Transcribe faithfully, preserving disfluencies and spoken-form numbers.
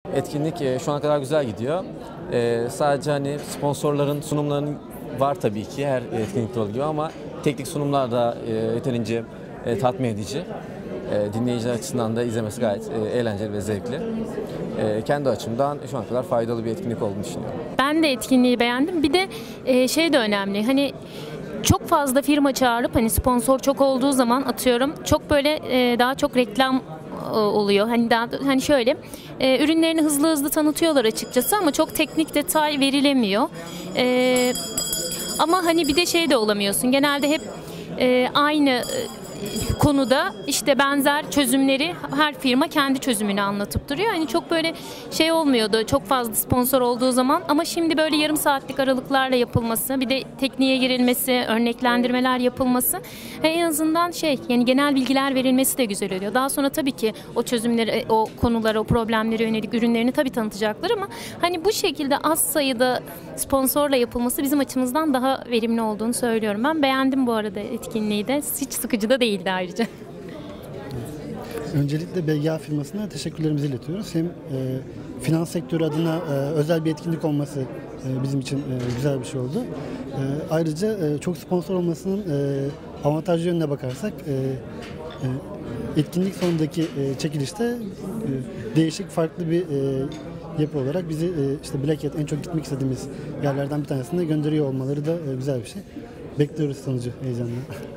Etkinlik e, şu ana kadar güzel gidiyor. E, sadece hani sponsorların sunumlarının var tabii ki her etkinlikte olduğu gibi ama teknik sunumlar da e, yeterince e, tatmin edici. E, dinleyiciler açısından da izlemesi gayet e, eğlenceli ve zevkli. E, kendi açımdan şu ana kadar faydalı bir etkinlik olduğunu düşünüyorum. Ben de etkinliği beğendim. Bir de e, şey de önemli. Hani çok fazla firma çağırıp hani sponsor çok olduğu zaman atıyorum çok böyle e, daha çok reklam oluyor. Hani daha hani şöyle e, ürünlerini hızlı hızlı tanıtıyorlar açıkçası ama çok teknik detay verilemiyor. E, ama hani bir de şey de olamıyorsun. Genelde hep e, aynı e, konuda işte benzer çözümleri her firma kendi çözümünü anlatıp duruyor. Hani çok böyle şey olmuyordu çok fazla sponsor olduğu zaman ama şimdi böyle yarım saatlik aralıklarla yapılması, bir de tekniğe girilmesi, örneklendirmeler yapılması en azından şey yani genel bilgiler verilmesi de güzel oluyor. Daha sonra tabii ki o çözümleri, o konulara, o problemlere yönelik ürünlerini tabii tanıtacaklar ama hani bu şekilde az sayıda sponsorla yapılması bizim açımızdan daha verimli olduğunu söylüyorum. Ben beğendim bu arada etkinliği de. Hiç sıkıcı da değildi ayrıca. Öncelikle B G A firmasına teşekkürlerimizi iletiyoruz. Hem e, finans sektörü adına e, özel bir etkinlik olması e, bizim için e, güzel bir şey oldu. E, ayrıca e, çok sponsor olmasının e, avantajlı yönüne bakarsak e, e, etkinlik sonundaki e, çekilişte e, değişik farklı bir e, yapı olarak bizi e, işte Black Hat en çok gitmek istediğimiz yerlerden bir tanesine gönderiyor olmaları da e, güzel bir şey. Bekliyoruz sonucu heyecanla.